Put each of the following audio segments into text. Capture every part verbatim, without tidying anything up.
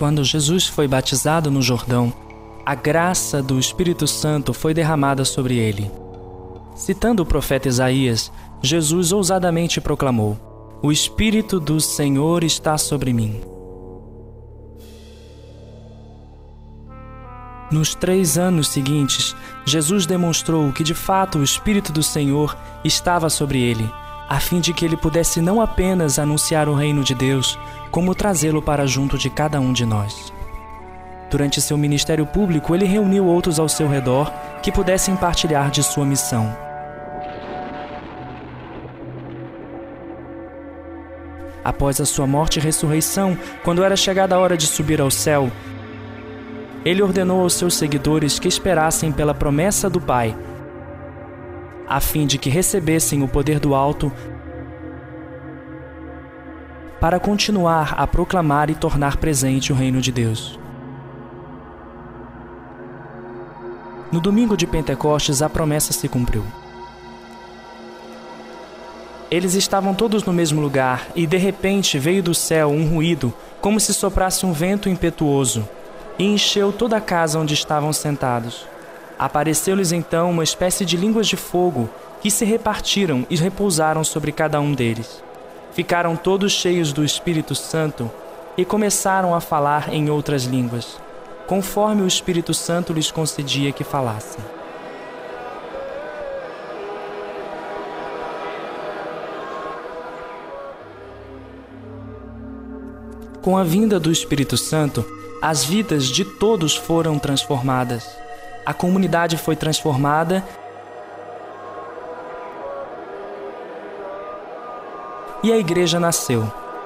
Quando Jesus foi batizado no Jordão, a graça do Espírito Santo foi derramada sobre ele. Citando o profeta Isaías, Jesus ousadamente proclamou: "O Espírito do Senhor está sobre mim." Nos três anos seguintes, Jesus demonstrou que de fato o Espírito do Senhor estava sobre ele, a fim de que ele pudesse não apenas anunciar o reino de Deus, como trazê-lo para junto de cada um de nós. Durante seu ministério público, ele reuniu outros ao seu redor que pudessem partilhar de sua missão. Após a sua morte e ressurreição, quando era chegada a hora de subir ao céu, ele ordenou aos seus seguidores que esperassem pela promessa do Pai, a fim de que recebessem o poder do alto para continuar a proclamar e tornar presente o reino de Deus. No domingo de Pentecostes, a promessa se cumpriu. Eles estavam todos no mesmo lugar e, de repente, veio do céu um ruído, como se soprasse um vento impetuoso, e encheu toda a casa onde estavam sentados. Apareceu-lhes então uma espécie de línguas de fogo, que se repartiram e repousaram sobre cada um deles. Ficaram todos cheios do Espírito Santo e começaram a falar em outras línguas, conforme o Espírito Santo lhes concedia que falassem. Com a vinda do Espírito Santo, as vidas de todos foram transformadas. A comunidade foi transformada e a igreja nasceu.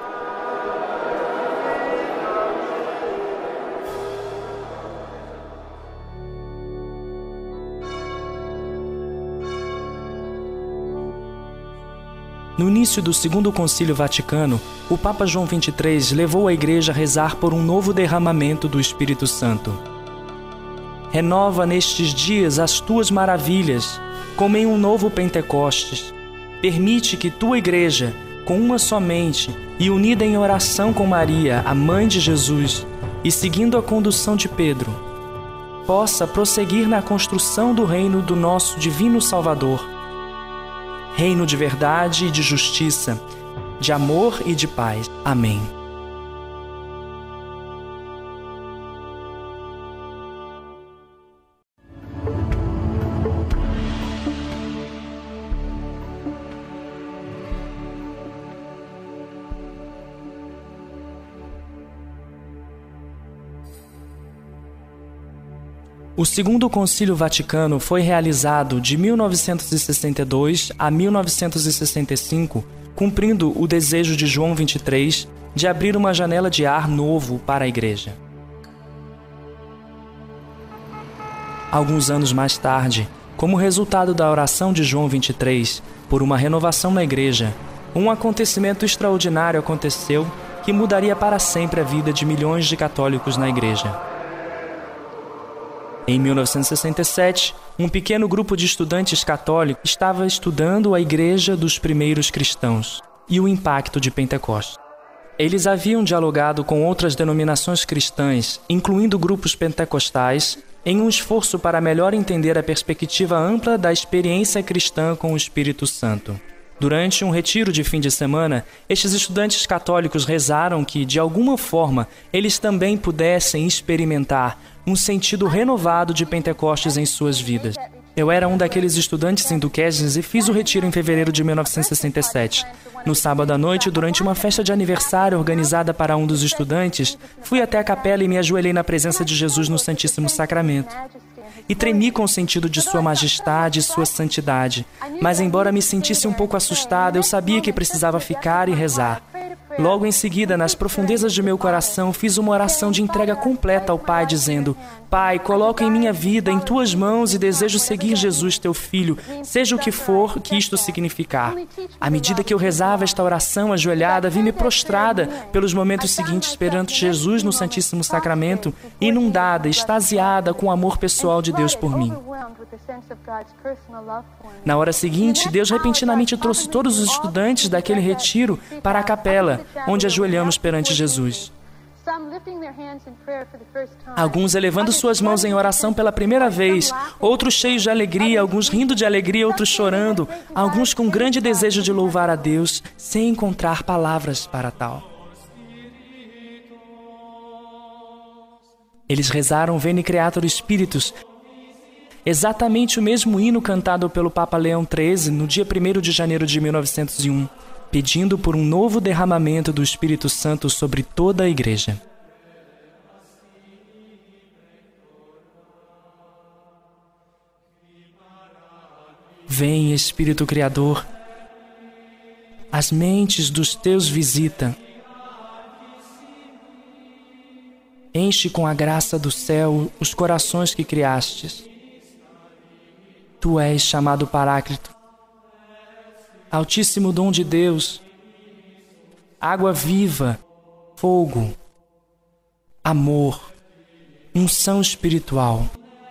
No início do Segundo Concílio Vaticano, o Papa João vinte e três levou a Igreja a rezar por um novo derramamento do Espírito Santo. Renova nestes dias as tuas maravilhas, como em um novo Pentecostes. Permite que tua Igreja, com uma só mente e unida em oração com Maria, a Mãe de Jesus, e seguindo a condução de Pedro, possa prosseguir na construção do reino do nosso Divino Salvador, reino de verdade e de justiça, de amor e de paz. Amém. O Segundo Concílio Vaticano foi realizado de mil novecentos e sessenta e dois a mil novecentos e sessenta e cinco, cumprindo o desejo de João vinte e três de abrir uma janela de ar novo para a Igreja. Alguns anos mais tarde, como resultado da oração de João vinte e três por uma renovação na Igreja, um acontecimento extraordinário aconteceu que mudaria para sempre a vida de milhões de católicos na Igreja. Em mil novecentos e sessenta e sete, um pequeno grupo de estudantes católicos estava estudando a Igreja dos primeiros cristãos e o impacto de Pentecostes. Eles haviam dialogado com outras denominações cristãs, incluindo grupos pentecostais, em um esforço para melhor entender a perspectiva ampla da experiência cristã com o Espírito Santo. Durante um retiro de fim de semana, estes estudantes católicos rezaram que, de alguma forma, eles também pudessem experimentar um sentido renovado de Pentecostes em suas vidas. Eu era um daqueles estudantes induqueses e fiz o retiro em fevereiro de mil novecentos e sessenta e sete. No sábado à noite, durante uma festa de aniversário organizada para um dos estudantes, fui até a capela e me ajoelhei na presença de Jesus no Santíssimo Sacramento. E tremi com o sentido de sua majestade e sua santidade. Mas embora me sentisse um pouco assustada, eu sabia que precisava ficar e rezar. Logo em seguida, nas profundezas de meu coração, fiz uma oração de entrega completa ao Pai, dizendo: Pai, coloco em minha vida em tuas mãos e desejo seguir Jesus, teu Filho, seja o que for que isto significar. À medida que eu rezava esta oração ajoelhada, vi-me prostrada pelos momentos seguintes perante Jesus no Santíssimo Sacramento, inundada, extasiada com o amor pessoal de Deus por mim. Na hora seguinte, Deus repentinamente trouxe todos os estudantes daquele retiro para a capela, onde ajoelhamos perante Jesus. Alguns elevando suas mãos em oração pela primeira vez, outros cheios de alegria, alguns rindo de alegria, outros chorando, alguns com grande desejo de louvar a Deus, sem encontrar palavras para tal. Eles rezaram Veni Creator Spiritus, exatamente o mesmo hino cantado pelo Papa Leão treze no dia primeiro de janeiro de mil novecentos e um, pedindo por um novo derramamento do Espírito Santo sobre toda a Igreja. Vem, Espírito Criador, as mentes dos teus visita. Enche com a graça do céu os corações que criastes. Tu és chamado Paráclito, Altíssimo dom de Deus, água viva, fogo, amor, unção espiritual.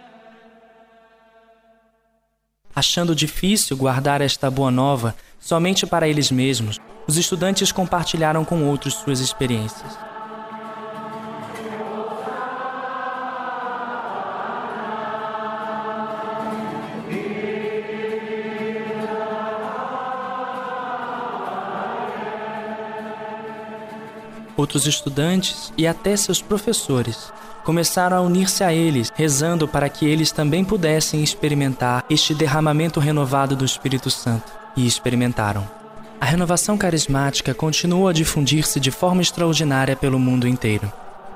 Achando difícil guardar esta boa nova somente para eles mesmos, os estudantes compartilharam com outros suas experiências. Outros estudantes e até seus professores começaram a unir-se a eles, rezando para que eles também pudessem experimentar este derramamento renovado do Espírito Santo. E experimentaram. A renovação carismática continuou a difundir-se de forma extraordinária pelo mundo inteiro.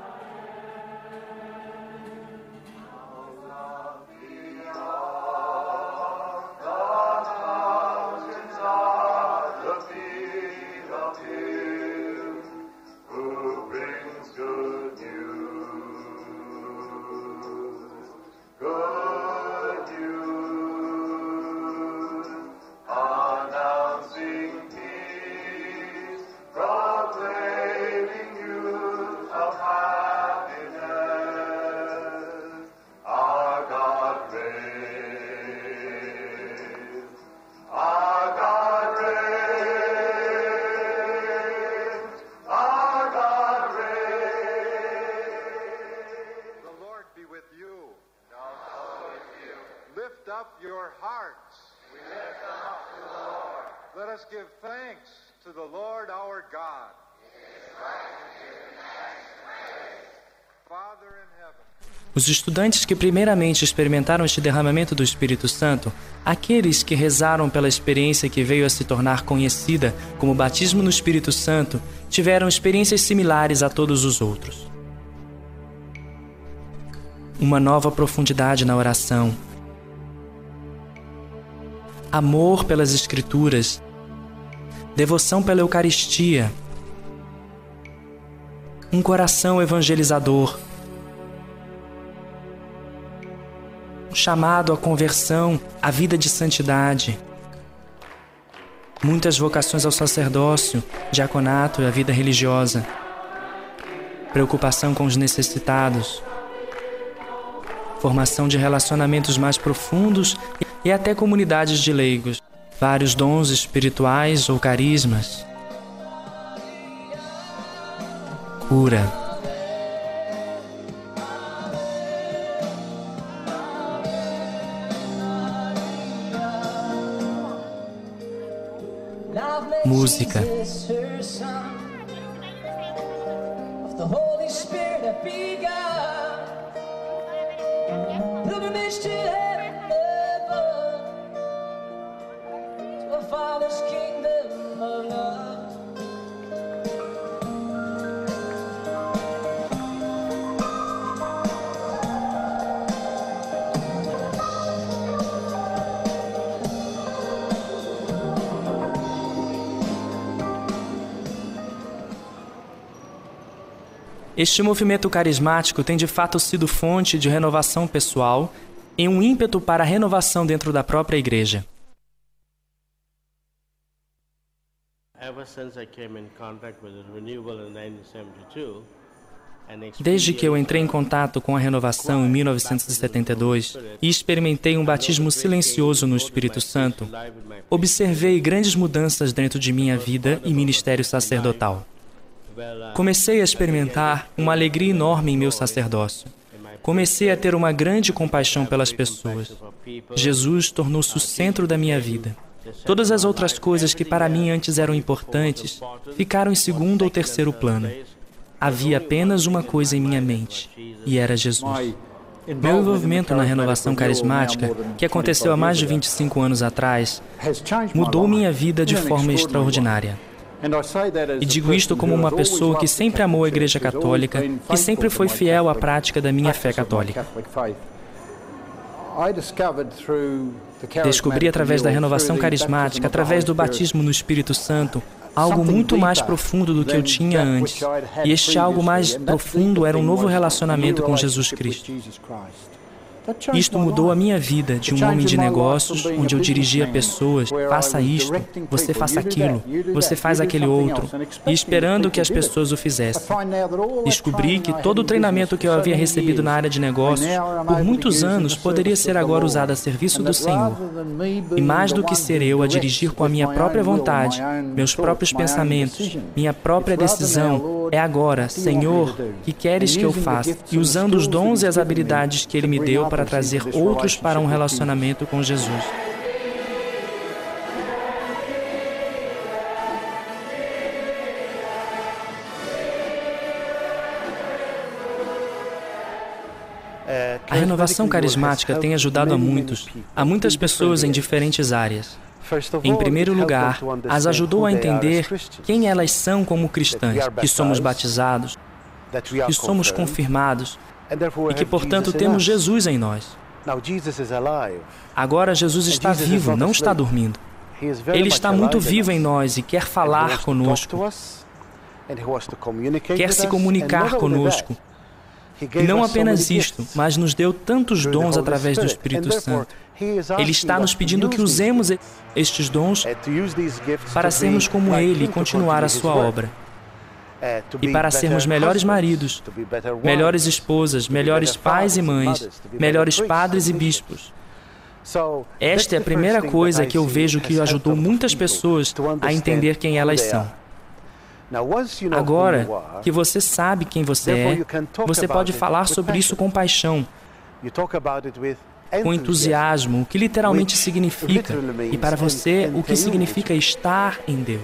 Os estudantes que primeiramente experimentaram este derramamento do Espírito Santo, aqueles que rezaram pela experiência que veio a se tornar conhecida como batismo no Espírito Santo, tiveram experiências similares a todos os outros. Uma nova profundidade na oração, amor pelas Escrituras, devoção pela Eucaristia, um coração evangelizador, um chamado à conversão, à vida de santidade, muitas vocações ao sacerdócio, diaconato e à vida religiosa, preocupação com os necessitados, formação de relacionamentos mais profundos e até comunidades de leigos, vários dons espirituais ou carismas, cura. Música. Este movimento carismático tem de fato sido fonte de renovação pessoal e um ímpeto para a renovação dentro da própria Igreja. Desde que eu entrei em contato com a renovação em mil novecentos e setenta e dois e experimentei um batismo silencioso no Espírito Santo, observei grandes mudanças dentro de minha vida e ministério sacerdotal. Comecei a experimentar uma alegria enorme em meu sacerdócio. Comecei a ter uma grande compaixão pelas pessoas. Jesus tornou-se o centro da minha vida. Todas as outras coisas que para mim antes eram importantes ficaram em segundo ou terceiro plano. Havia apenas uma coisa em minha mente, e era Jesus. Meu envolvimento na renovação carismática, que aconteceu há mais de vinte e cinco anos atrás, mudou minha vida de forma extraordinária. E digo isto como uma pessoa que sempre amou a Igreja Católica, que sempre foi fiel à prática da minha fé católica. Descobri através da renovação carismática, através do batismo no Espírito Santo, algo muito mais profundo do que eu tinha antes. E este algo mais profundo era um novo relacionamento com Jesus Cristo. Isto mudou a minha vida de um homem de negócios, onde eu dirigia pessoas, faça isto, você faça aquilo, você faz aquele outro, e esperando que as pessoas o fizessem. Descobri que todo o treinamento que eu havia recebido na área de negócios, por muitos anos, poderia ser agora usado a serviço do Senhor. E mais do que ser eu a dirigir com a minha própria vontade, meus próprios pensamentos, minha própria decisão, é agora, Senhor, que queres que eu faça? E usando os dons e as habilidades que Ele me deu para trazer outros para um relacionamento com Jesus. A renovação carismática tem ajudado a muitos, a muitas pessoas em diferentes áreas. Em primeiro lugar, as ajudou a entender quem elas são como cristãs, que somos batizados, que somos confirmados e que, portanto, temos Jesus em nós. Agora Jesus está vivo, não está dormindo. Ele está muito vivo em nós e quer falar conosco, quer se comunicar conosco. E não apenas isto, mas nos deu tantos dons através do Espírito Santo. Ele está nos pedindo que usemos estes dons para sermos como Ele e continuar a sua obra. E para sermos melhores maridos, melhores esposas, melhores pais e mães, melhores padres e bispos. Esta é a primeira coisa que eu vejo que ajudou muitas pessoas a entender quem elas são. Agora que você sabe quem você é, você pode falar sobre isso com paixão, com entusiasmo, o que literalmente significa, e para você, o que significa estar em Deus.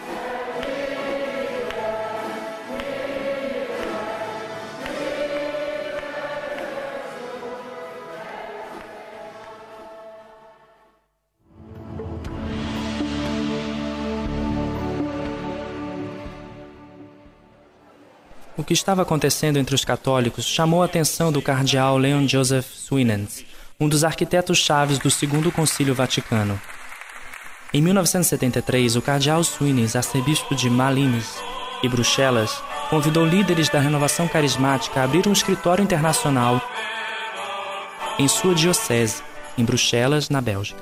O que estava acontecendo entre os católicos chamou a atenção do cardeal Leon Joseph Swinems, um dos arquitetos-chaves do Segundo Concílio Vaticano. Em mil novecentos e setenta e três, o cardeal Swinems, arcebispo de Malines e Bruxelas, convidou líderes da renovação carismática a abrir um escritório internacional em sua diocese, em Bruxelas, na Bélgica.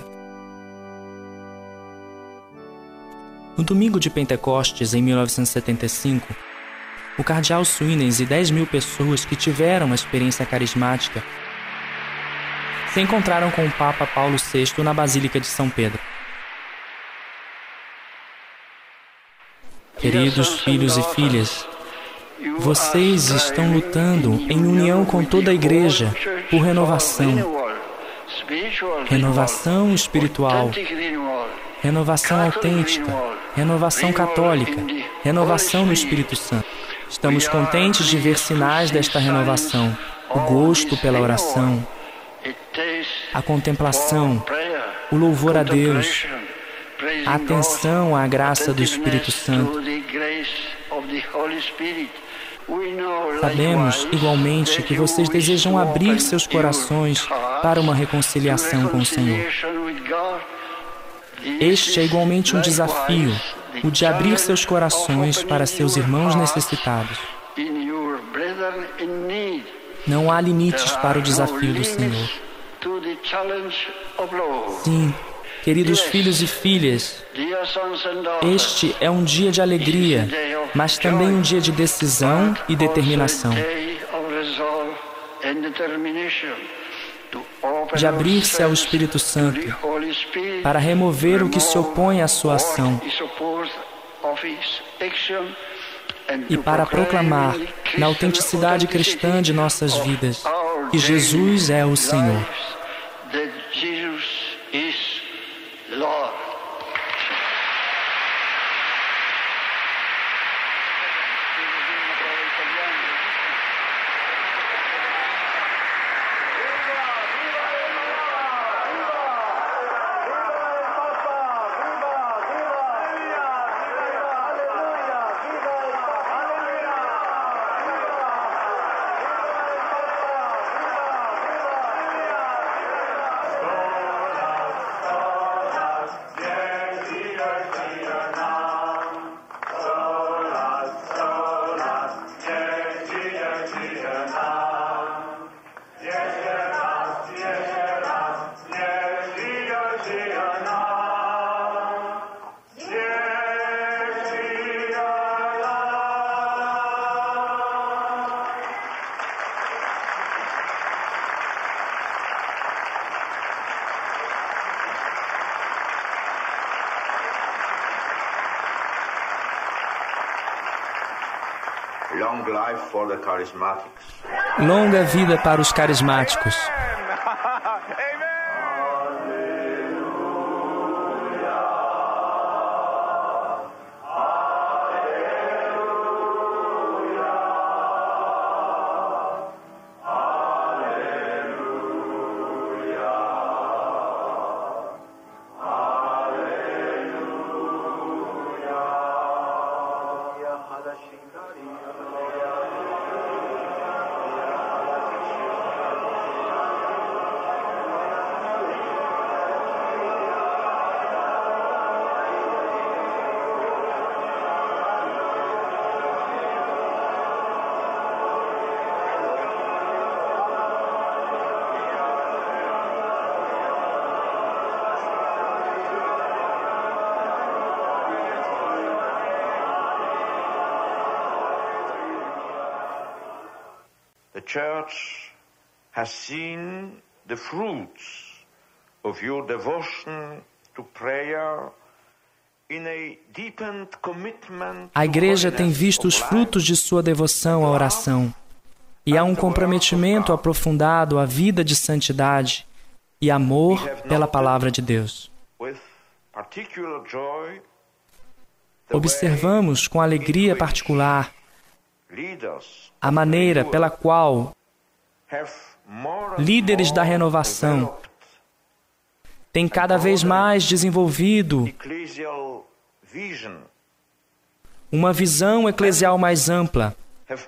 No domingo de Pentecostes, em mil novecentos e setenta e cinco, o cardeal Swinems e dez mil pessoas que tiveram uma experiência carismática se encontraram com o Papa Paulo sexto na Basílica de São Pedro. Queridos filhos e filhas, vocês estão lutando em união com toda a Igreja por renovação. Renovação espiritual, renovação autêntica, renovação católica, renovação no Espírito Santo. Estamos contentes de ver sinais desta renovação, o gosto pela oração, a contemplação, o louvor a Deus, a atenção à graça do Espírito Santo. Sabemos, igualmente, que vocês desejam abrir seus corações para uma reconciliação com o Senhor. Este é igualmente um desafio, o de abrir seus corações para seus irmãos necessitados. Não há limites para o desafio do Senhor. Sim, queridos filhos e filhas, este é um dia de alegria, mas também um dia de decisão e determinação. De abrir-se ao Espírito Santo para remover o que se opõe à sua ação e para proclamar, na autenticidade cristã de nossas vidas, que Jesus é o Senhor. Long life for the charismatics. Longa vida para os carismáticos. The Church has seen the fruits of your devotion to prayer in a deepened commitment. A Igreja tem visto os frutos de sua devoção à oração, e há um comprometimento aprofundado à vida de santidade e amor pela Palavra de Deus. Observamos com alegria particular a maneira pela qual líderes da renovação têm cada vez mais desenvolvido uma visão eclesial mais ampla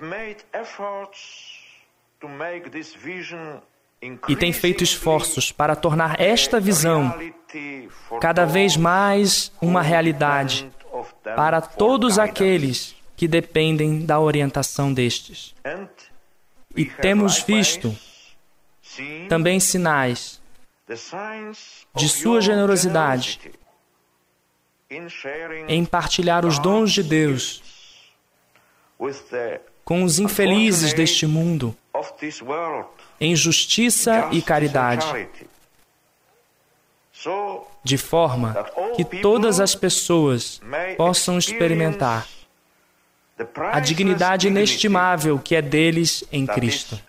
e têm feito esforços para tornar esta visão cada vez mais uma realidade para todos aqueles que dependem da orientação destes. E temos visto também sinais de sua generosidade em partilhar os dons de Deus com os infelizes deste mundo, em justiça e caridade, de forma que todas as pessoas possam experimentar a dignidade inestimável que é deles em Cristo.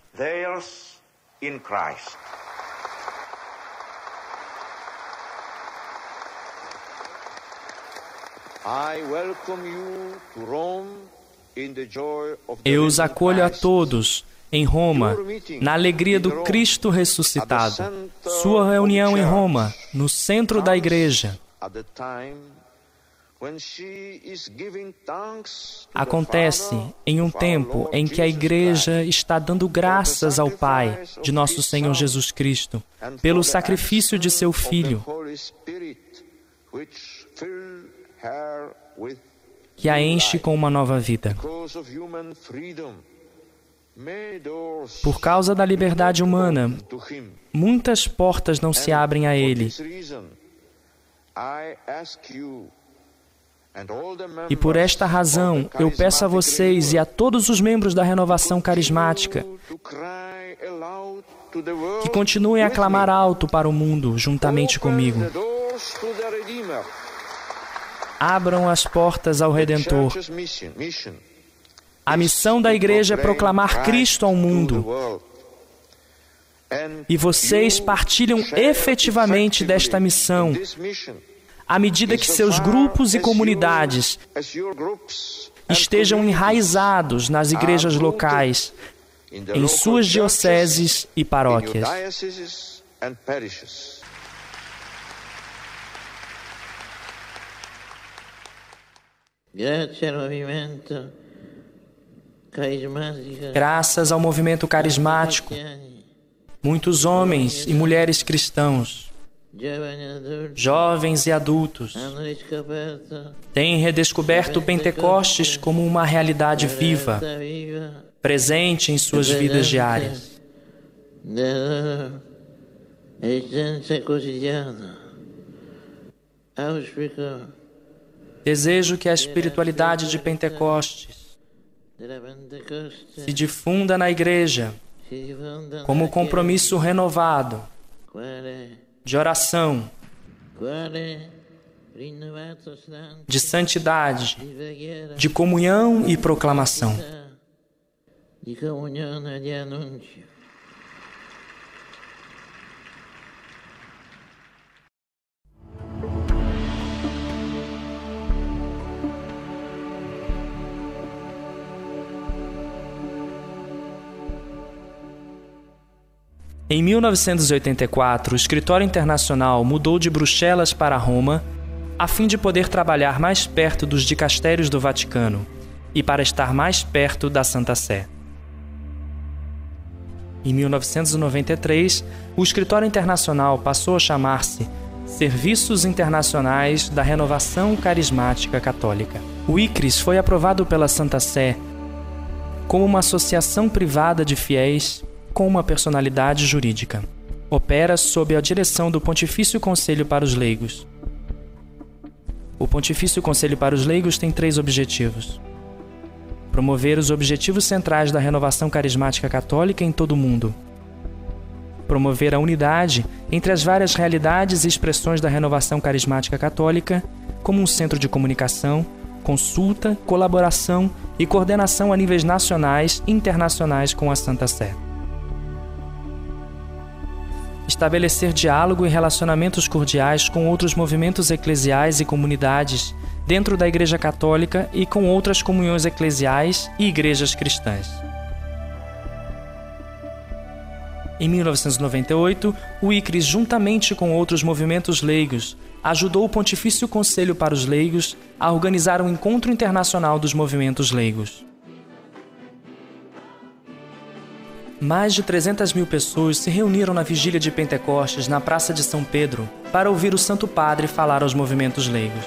Eu os acolho a todos em Roma, na alegria do Cristo ressuscitado. Sua reunião em Roma, no centro da Igreja, acontece em um tempo em que a Igreja está dando graças ao Pai de nosso Senhor Jesus Cristo pelo sacrifício de seu Filho, que a enche com uma nova vida. Por causa da liberdade humana, muitas portas não se abrem a Ele. E por esta razão, eu peço a vocês e a todos os membros da renovação carismática que continuem a clamar alto para o mundo, juntamente comigo. Abram as portas ao Redentor. A missão da igreja é proclamar Cristo ao mundo. E vocês partilham efetivamente desta missão, à medida que seus grupos e comunidades estejam enraizados nas igrejas locais, em suas dioceses e paróquias. Graças ao movimento carismático, muitos homens e mulheres cristãos, jovens e adultos, têm redescoberto o Pentecostes como uma realidade viva, presente em suas vidas diárias. Desejo que a espiritualidade de Pentecostes se difunda na igreja como compromisso renovado de oração, de santidade, de comunhão e proclamação. Em mil novecentos e oitenta e quatro, o Escritório Internacional mudou de Bruxelas para Roma a fim de poder trabalhar mais perto dos dicastérios do Vaticano e para estar mais perto da Santa Sé. Em mil novecentos e noventa e três, o Escritório Internacional passou a chamar-se Serviços Internacionais da Renovação Carismática Católica. O I C R I S foi aprovado pela Santa Sé como uma associação privada de fiéis com uma personalidade jurídica. Opera sob a direção do Pontifício Conselho para os Leigos. O Pontifício Conselho para os Leigos tem três objetivos: promover os objetivos centrais da renovação carismática católica em todo o mundo, promover a unidade entre as várias realidades e expressões da renovação carismática católica como um centro de comunicação, consulta, colaboração e coordenação a níveis nacionais e internacionais com a Santa Sé. Estabelecer diálogo e relacionamentos cordiais com outros movimentos eclesiais e comunidades dentro da Igreja Católica e com outras comunhões eclesiais e igrejas cristãs. Em mil novecentos e noventa e oito, o I C R I S, juntamente com outros movimentos leigos, ajudou o Pontifício Conselho para os Leigos a organizar um encontro internacional dos movimentos leigos. Mais de trezentas mil pessoas se reuniram na vigília de Pentecostes na Praça de São Pedro para ouvir o Santo Padre falar aos movimentos leigos.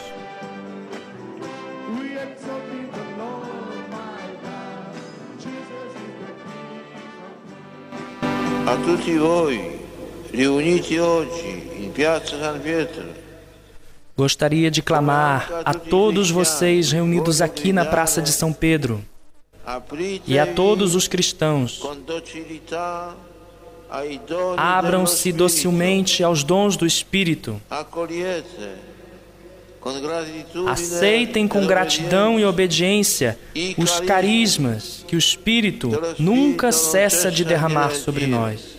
A tutti voi, riuniti oggi in Piazza San Pietro, gostaria de clamar a todos vocês reunidos aqui na Praça de São Pedro e a todos os cristãos: abram-se docilmente aos dons do Espírito, aceitem com gratidão e obediência os carismas que o Espírito nunca cessa de derramar sobre nós.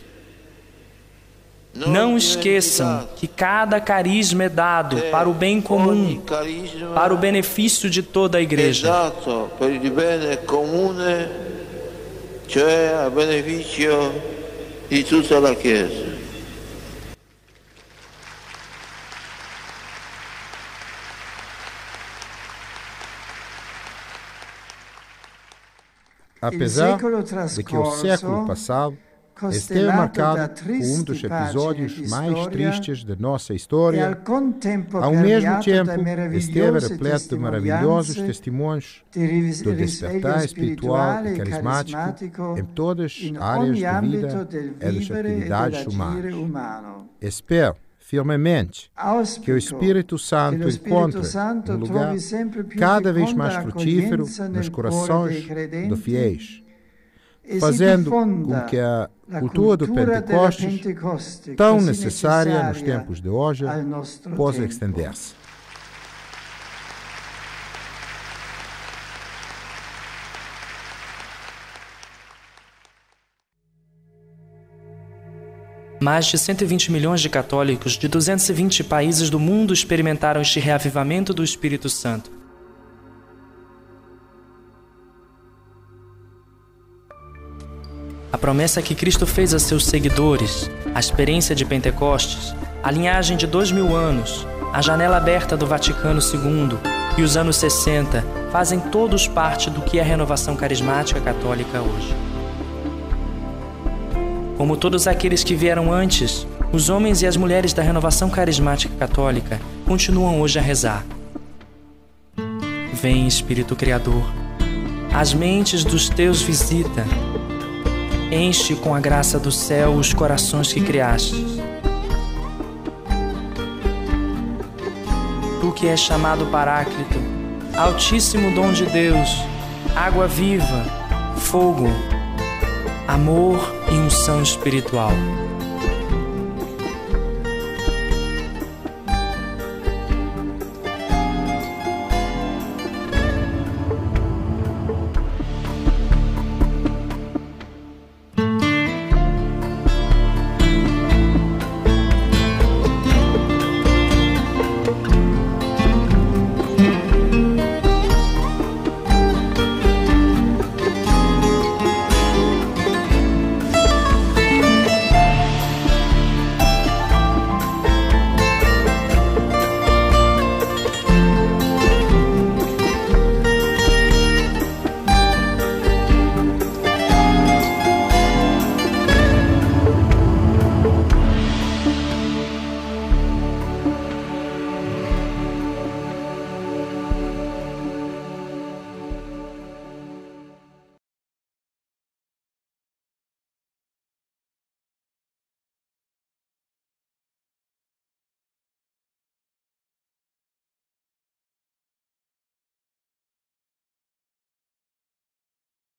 Não esqueçam que cada carisma é dado para o bem comum, para o benefício de toda a Igreja. Cioè a benefício de toda a Chiesa. Apesar de que o século passado esteve marcado por um dos episódios mais tristes de nossa história, ao mesmo tempo esteve repleto de maravilhosos testemunhos do despertar espiritual e carismático em todas as áreas da vida e das atividades humanas. Espero firmemente que o Espírito Santo encontre um lugar cada vez mais frutífero nos corações dos fiéis, fazendo com que a cultura do Pentecostes, tão necessária nos tempos de hoje, possa estender-se. Mais de cento e vinte milhões de católicos de duzentos e vinte países do mundo experimentaram este reavivamento do Espírito Santo. A promessa que Cristo fez a seus seguidores, a experiência de Pentecostes, a linhagem de dois mil anos, a janela aberta do Vaticano segundo e os anos sessenta fazem todos parte do que é a renovação carismática católica hoje. Como todos aqueles que vieram antes, os homens e as mulheres da renovação carismática católica continuam hoje a rezar. Vem, Espírito Criador, as mentes dos teus visita, enche com a graça do céu os corações que criastes. Tu que és chamado Paráclito, Altíssimo dom de Deus, água viva, fogo, amor e unção espiritual.